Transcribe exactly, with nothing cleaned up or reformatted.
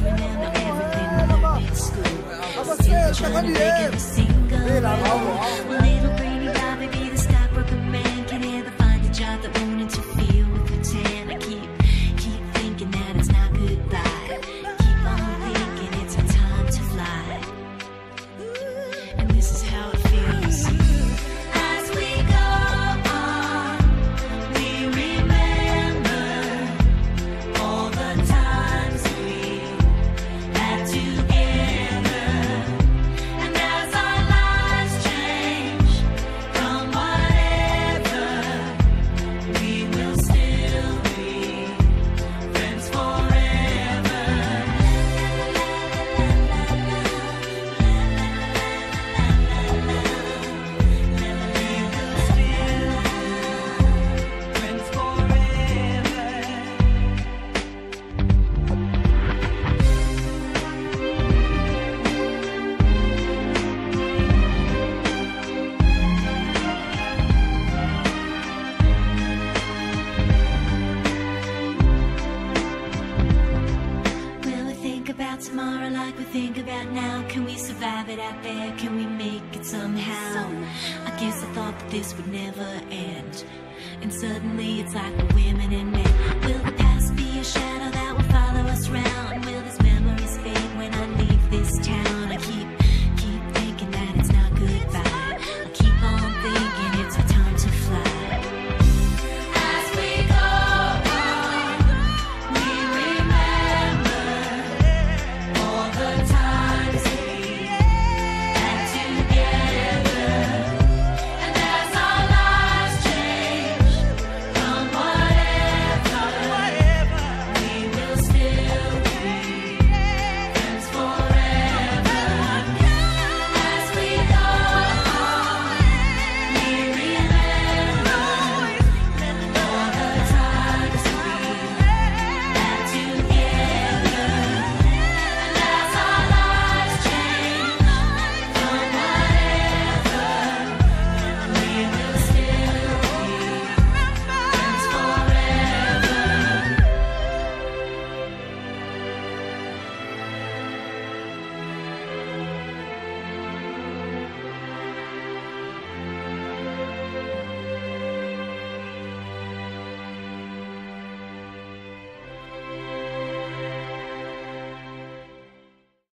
remember everything we learned in school. Still trying to make every single rule. Little brainy guy, maybe the stockbroken man can ever find a job that won't interfere with the tan. I keep, keep thinking that it's not goodbye. Keep on thinking it's our time to fly. And this is how it feels. As we go on, we remember all the times we had together. And as our lives change from whatever, we will still be friends forever. Friends forever. Will we think about tomorrow like we think about now? Can we survive it out there? Can we make it somehow? I guess I thought that this would never end, and suddenly it's like we're women and men. Will the past be a shadow that will follow